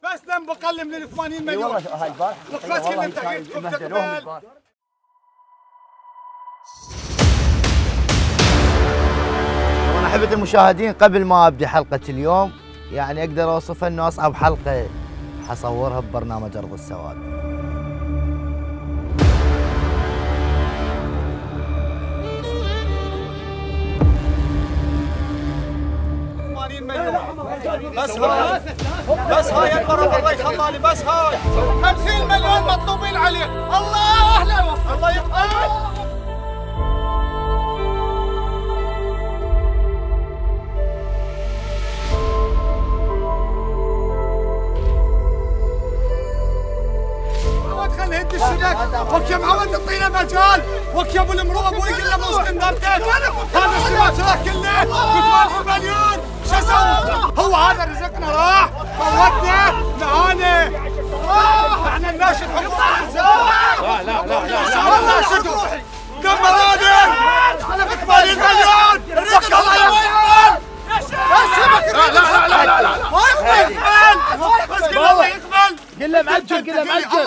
بس لم بقلل من ال 80 مليون. والله هاي البارح بس كلمة تحقيقكم تقبل. انا احبة المشاهدين قبل ما ابدي حلقة اليوم يعني اقدر اوصفها انه اصعب حلقة حصورها ببرنامج ارض السواد. بس هاي اكبر الله يخلالي بس هاي 50 مليون مطلوبين عليه. الله اهلا الله يقبل. خلينا نهد الشبك وك يا معود تعطينا مجال وك يا ابو المروءه ابو يقول له من اسكندرتك هذا الشبك راح كله ب 80 مليون. شو اسوي؟ هو هذا رزقنا راح فوتنا نهانه. احنا الناشد حكم لا لا لا لا الناشد دمراني انا ب 80 مليون. وك الله يقبل. لا لا لا لا لا ما يقبل بس قل الله يقبل. قل له معجل قل له معجل.